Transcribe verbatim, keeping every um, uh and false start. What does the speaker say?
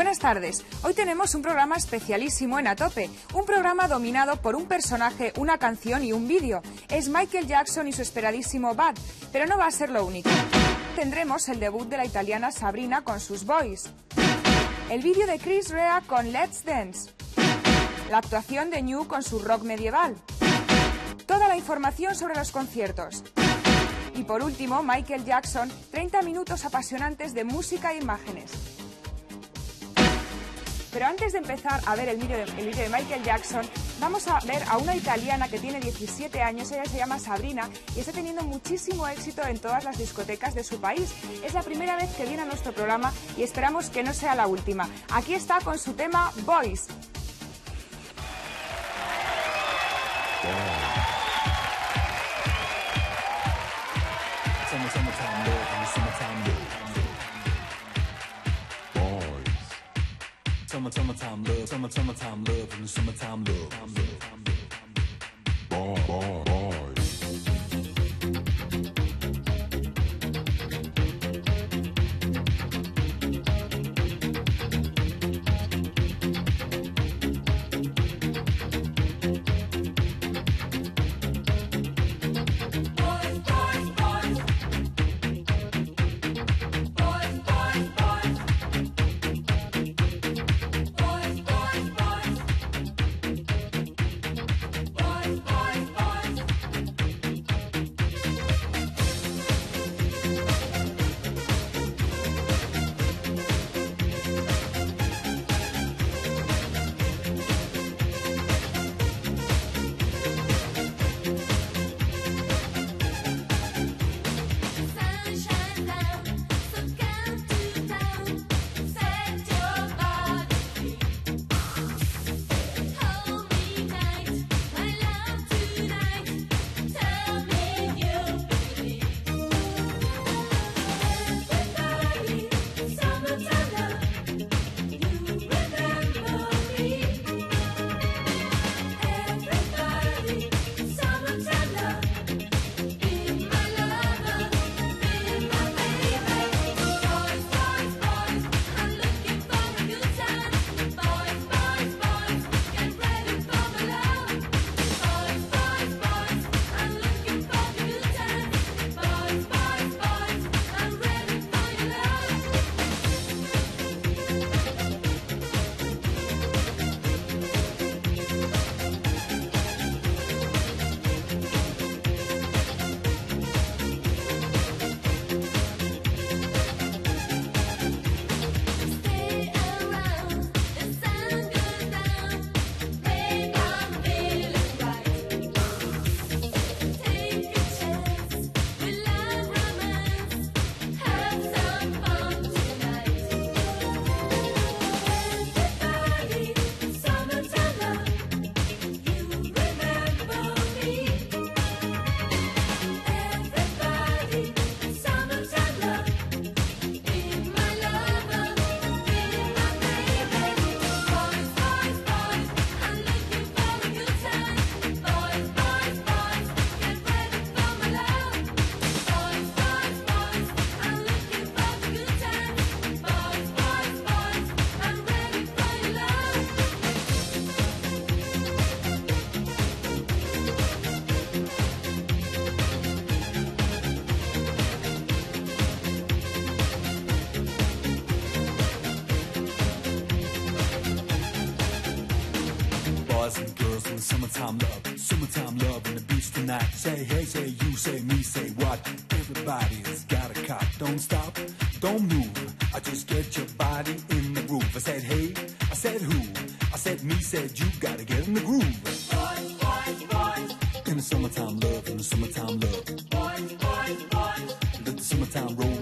Buenas tardes. Hoy tenemos un programa especialísimo en A Tope, un programa dominado por un personaje, una canción y un vídeo. Es Michael Jackson y su esperadísimo Bad, pero no va a ser lo único. Tendremos el debut de la italiana Sabrina con sus Boys, el vídeo de Chris Rea con Let's Dance, la actuación de New con su rock medieval, toda la información sobre los conciertos. Y por último, Michael Jackson, treinta minutos apasionantes de música e imágenes. Pero antes de empezar a ver el vídeo de, el vídeo de Michael Jackson, vamos a ver a una italiana que tiene diecisiete años, ella se llama Sabrina y está teniendo muchísimo éxito en todas las discotecas de su país. Es la primera vez que viene a nuestro programa y esperamos que no sea la última. Aquí está con su tema Boys. Summer, summertime love, summer, summertime love, and summertime love. Boy, boy, boy. And girls in the summertime love, summertime love on the beach tonight. Say hey, say you, say me, say what? Everybody's got a cop. Don't stop, don't move. I just get your body in the groove. I said hey, I said who? I said me, said you. Gotta get in the groove. Boys, boys, boys. In the summertime love, in the summertime love. Boys, boys, boys. Let the summertime roll.